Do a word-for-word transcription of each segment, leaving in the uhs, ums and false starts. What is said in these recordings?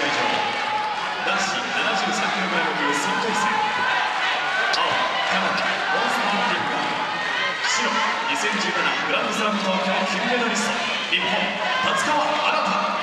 試合場、男子 ななじゅうさんキログラム 級さんかい戦、青、カナダモンスターティンガード、白、にせんじゅうななグランドスラム東京金メダリスト、日本、達川新。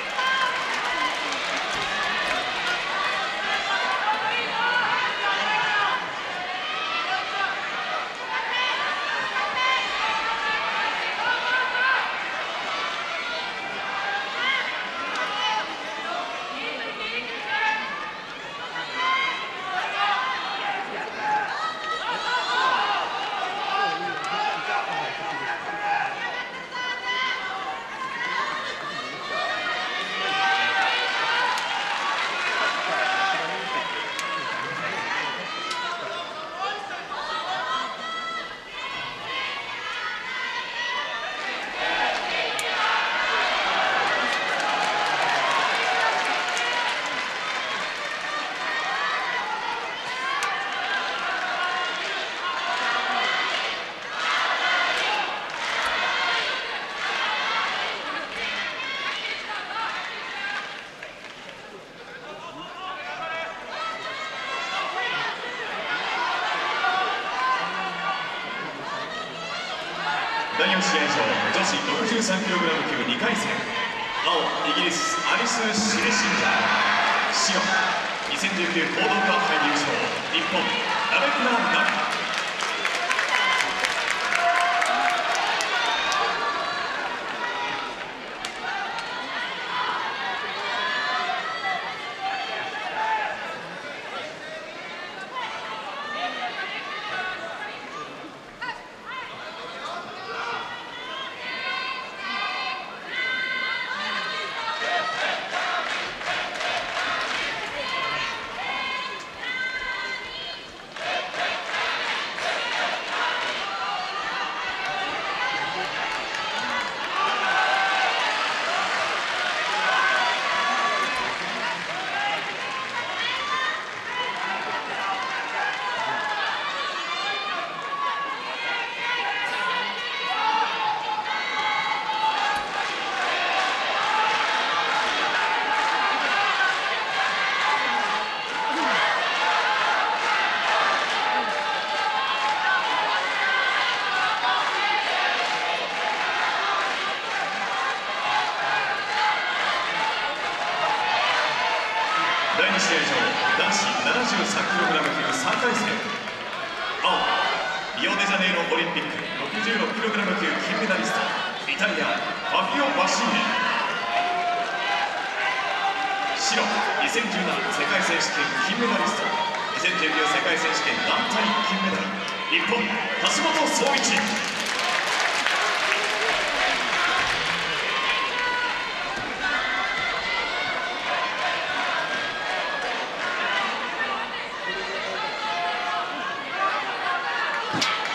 だいよん試合場、女子 ろくじゅうさんキログラム 級にかい戦、青、イギリスアリス・シレシンガー、白、にせんじゅうきゅう講道館杯優勝、日本、ラベクナ・ナミ。だいに試合場、男子 ななじゅうさんキログラム 級さんかい戦、青、リオデジャネイロオリンピック ろくじゅうろくキログラム 級金メダリスト、イタリアファビオ・バシーネ。白、にせんじゅうなな世界選手権金メダリスト、にせんじゅうきゅう世界選手権団体金メダル、日本、橋本壮市。 you